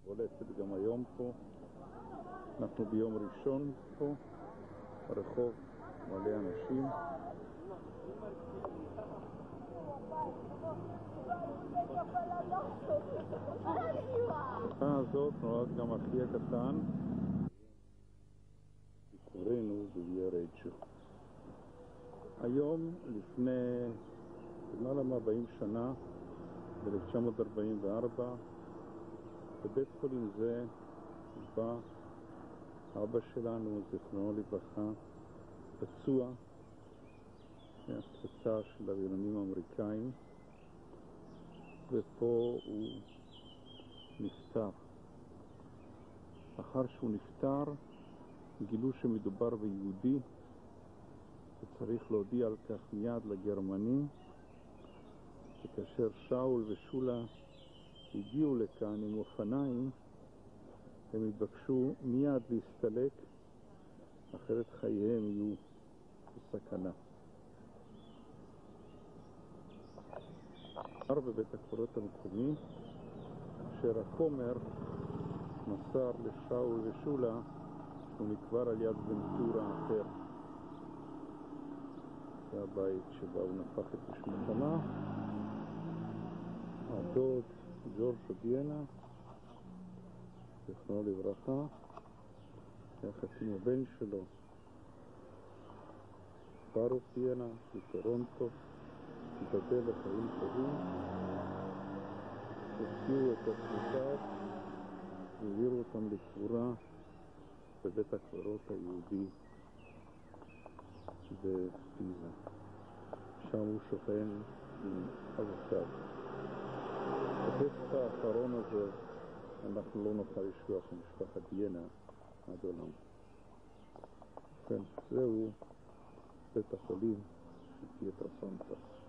בולטת גם היום פה. אנחנו ביום ראשון פה, הרחוב מלא אנשים. השעה הזאת נולד גם אחי הקטן, ביקורנו בוויארג'ו. היום, לפני למעלה מ-40 שנה, ב-1944, בבית חולים זה בא אבא שלנו, זיכרונו לברכה, פצוע מהפצצה של אווירונים האמריקאים, ופה הוא נפטר. אחר שהוא נפטר, גילו שמדובר ביהודי, וצריך להודיע על כך מיד לגרמנים, וכאשר שאול ושולה הגיעו לכאן עם אופניים, הם התבקשו מיד להסתלק, אחרת חייהם יהיו בסכנה. בבית הקברות המקומי, אשר הכומר מסר לשאול ושולה, הוא נקבר על יד ונטורה אחר. זה הבית שבה הוא נפח את משמחנה. הדוד ג'ורג'ו דיאנה, זכרונו לברכה, יחד עם הבן שלו ברוך דיאנה בטורונטו, ייבדל לחיים טובים, הוציאו את עצמותיו והעבירו אותם לקבורה בבית הקברות היהודי בפיזה. שם הוא שוכן עם אבותיו. בטקסט האחרון הזה אנחנו לא נוכל לשכוח משפחת דיאנה עד עולם. כן, זהו בית החולים של פיטרה סנטה.